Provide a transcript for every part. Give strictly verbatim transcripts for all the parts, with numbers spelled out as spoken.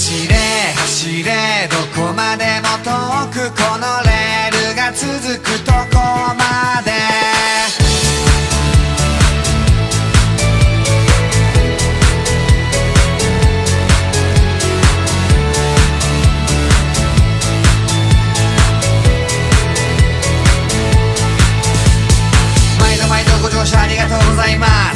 走れ走れどこまでも遠くこのレールが続くとこまで毎度毎度ご乗車ありがとうございます。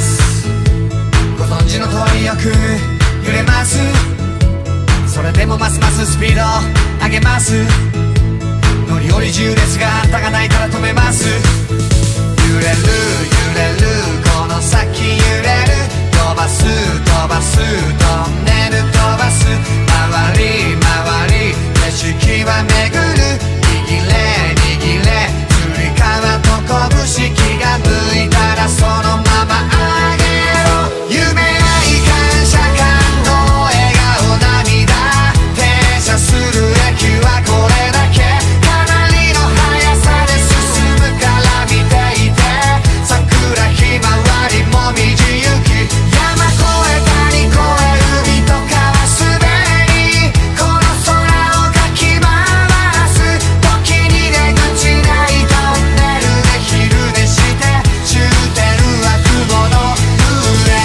ご存知の通りよく揺れます。それでもますますスピード上げます。乗り降り重ですがあんたがないから止めます。揺れる揺れるこの先揺れる飛ばす飛ばすトンネル飛ばす回り回り景色は巡る握れ握れつり革と拳気が向いたらそのまま上げろ夢愛感謝感動笑顔涙停車する駅はこれだけかなりの速さで進むから見ていて桜ひまわりもみじ雪山越え谷越え海と川滑りこの空をかき回す時に出口ないトンネルで昼寝して終点は雲の上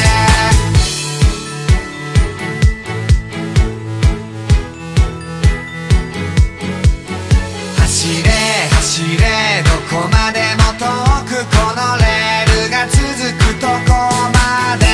走れ走れどこまでも遠くこのレールが続くとこまで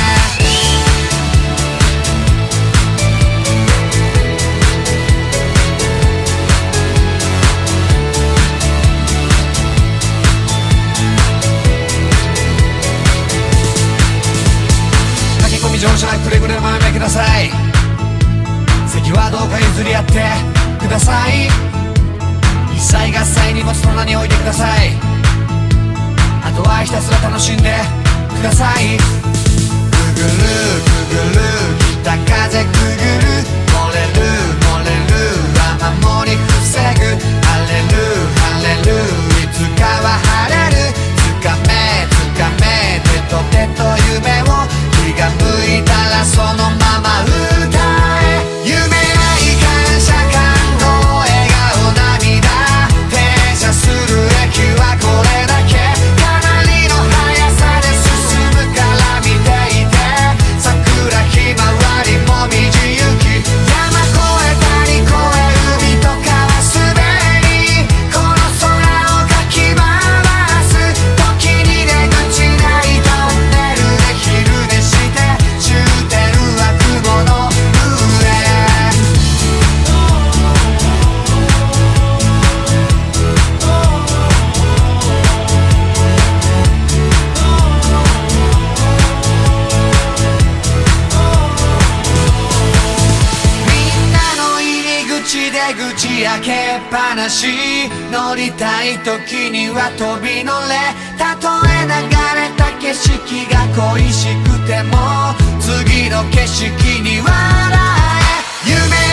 駆け込み乗車くれぐれもおやめください。席はどうか譲り合ってください。一切合切荷物棚に置いてください。あとはひたすら楽しんでください。くぐるくぐる北風くぐる漏れる漏れる雨漏り防ぐ晴れる晴れるいつかは晴れるつかめつかめ手と手と夢を気が向いたらそのまま歌え夢愛感謝感動笑顔涙停車する駅はこれだけかなりの速さで進むから見ていて桜ひまわりもみじ雪山越え谷越え海と川滑りこの空をかき回す時に出口ないトンネルで昼寝して終点は雲の上みんなの入り口出口開けっぱなし乗りたい時には飛び乗れたとえ流れた景色が恋しくても次の景色に笑え夢